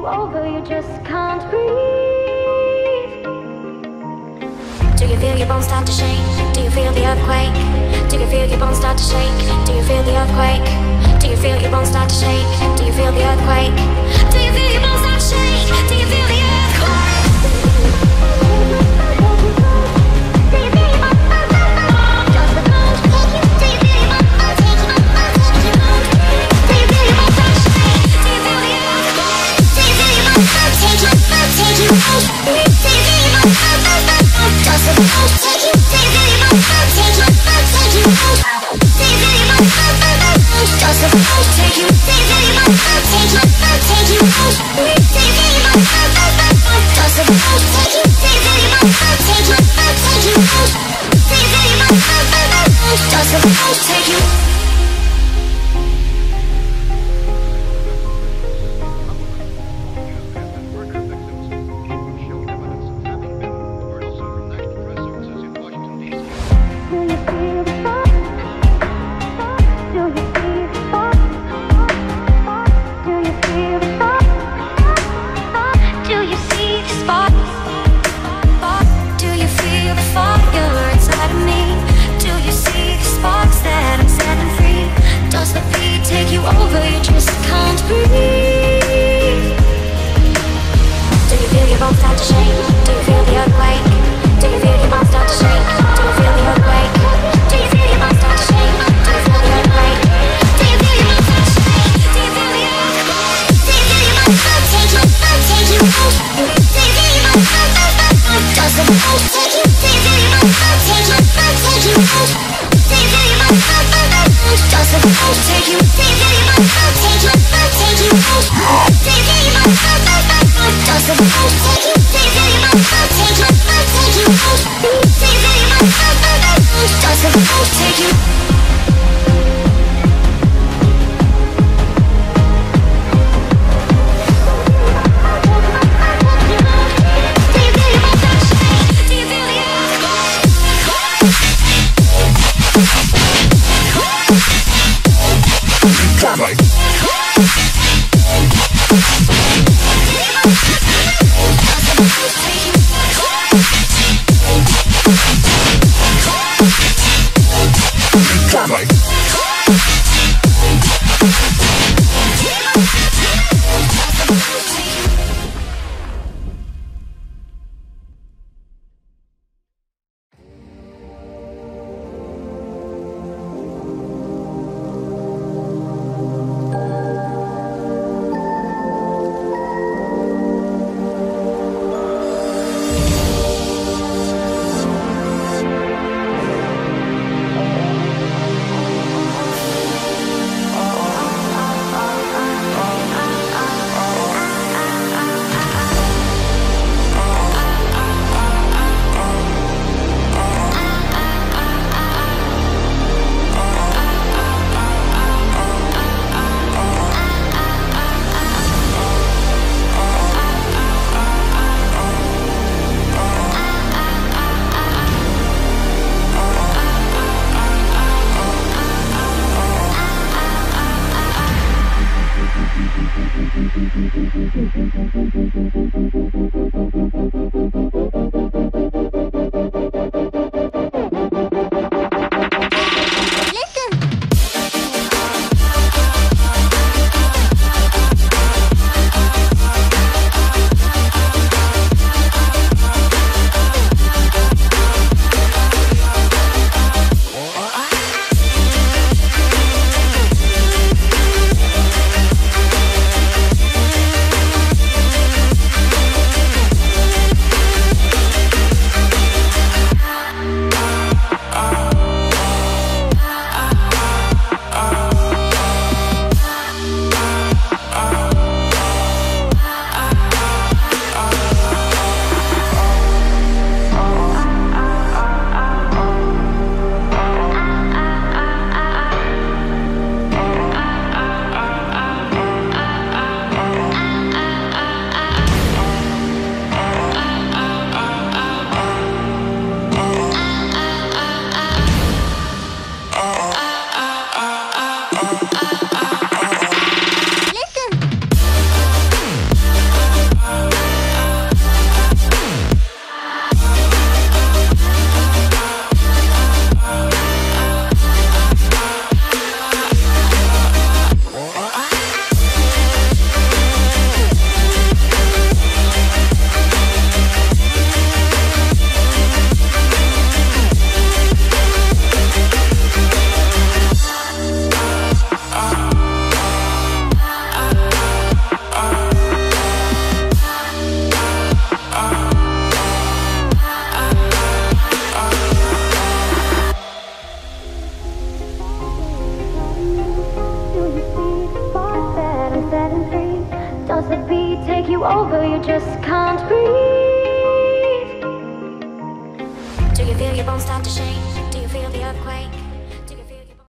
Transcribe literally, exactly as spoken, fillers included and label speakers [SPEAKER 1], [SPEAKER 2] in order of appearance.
[SPEAKER 1] you over, you just can't breathe.
[SPEAKER 2] Do you feel your bones start to shake? Do you feel the earthquake? Do you feel your bones start to shake? Do you feel the earthquake? Do you feel your bones start to shake? Do you feel the earthquake? Do you feel your bones start to shake? Do you feel the earthquake? Take you.
[SPEAKER 3] Go.
[SPEAKER 1] just can't breathe.
[SPEAKER 2] Do you feel your bones start to shake?